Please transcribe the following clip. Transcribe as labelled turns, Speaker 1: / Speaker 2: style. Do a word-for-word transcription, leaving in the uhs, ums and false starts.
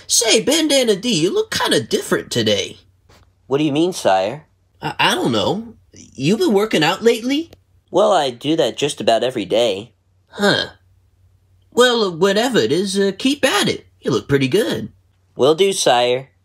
Speaker 1: Say, Bandana D, you look kinda different today.
Speaker 2: What do you mean, sire?
Speaker 1: I, I don't know. You been working out lately?
Speaker 2: Well, I do that just about every day.
Speaker 1: Huh. Well, whatever it is, uh, keep at it. You look pretty good.
Speaker 2: Will do, sire.